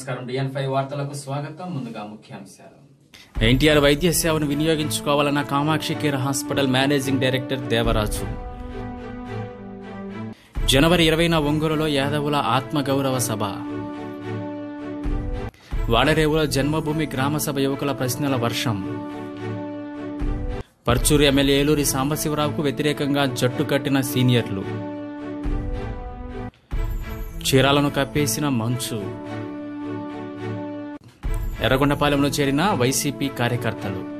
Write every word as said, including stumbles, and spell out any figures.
నమస్కారం. డిఎన్ ఫైవ్ వార్తలకు స్వాగతం. ముందుగా ముఖ్యాంశాలు. ఎన్టీఆర్ వైద్య సేవను వినియోగించుకోవాలన్న Kamakshi care hospital managing director Devaraju. జనవరి ఇరవైన ఒంగోలులో యాదవుల ఆత్మగౌరవ సభ. వాడరేవుల జన్మభూమి గ్రామసభ యువకుల ప్రశ్నల వర్షం. పర్చూరు ఎమ్మెల్యే ఏలూరి సాంబశివరావుకు వ్యతిరేకంగా జట్టు కట్టిన సీనియర్లు. చీరాలను కప్పేసిన మంచు. ఎర్రగొండపాలెంలో చేరిన వైసీపీ కార్యకర్తలు.